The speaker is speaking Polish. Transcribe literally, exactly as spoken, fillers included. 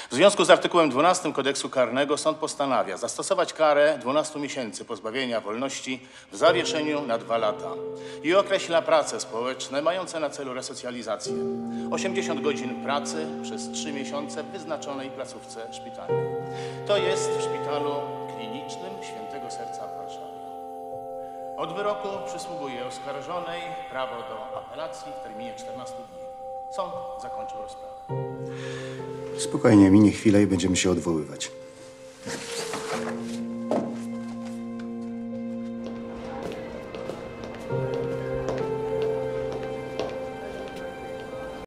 W związku z artykułem dwunastym Kodeksu Karnego sąd postanawia zastosować karę dwunastu miesięcy pozbawienia wolności w zawieszeniu na dwa lata i określa prace społeczne mające na celu resocjalizację. osiemdziesiąt godzin pracy przez trzy miesiące w wyznaczonej placówce szpitalnej. To jest w Szpitalu Klinicznym Świętego Serca w Warszawie. Od wyroku przysługuje oskarżonej prawo do apelacji w terminie czternastu dni. Sąd zakończył rozprawę. Spokojnie, minie chwilę i będziemy się odwoływać.